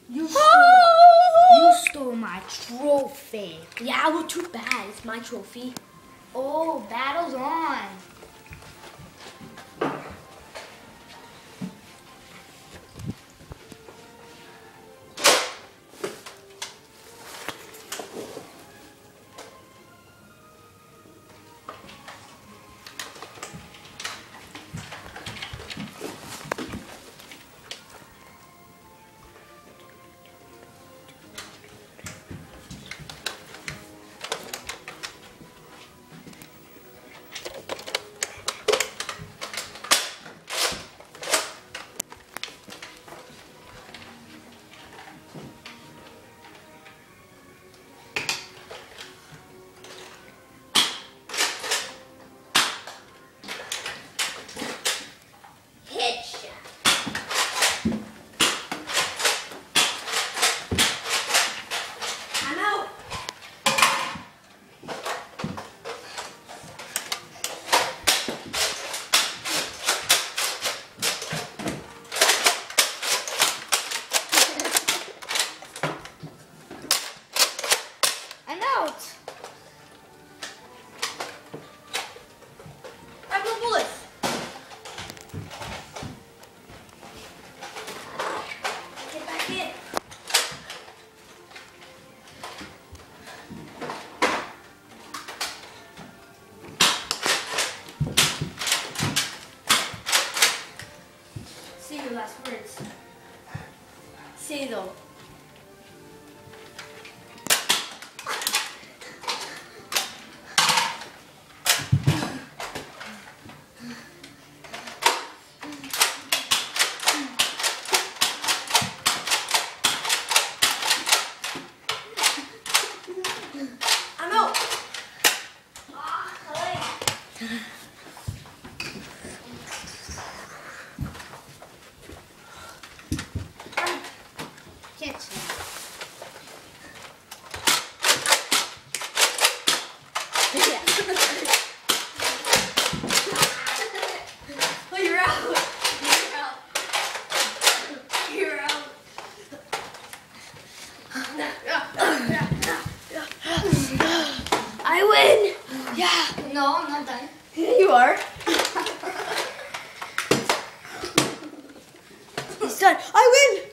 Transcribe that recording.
You stole my trophy. Yeah, well, too bad. It's my trophy. Oh, battle's on. Say your last words. Say though. I'm out. I win! Yeah. No, I'm not done. You are. He's done. I win!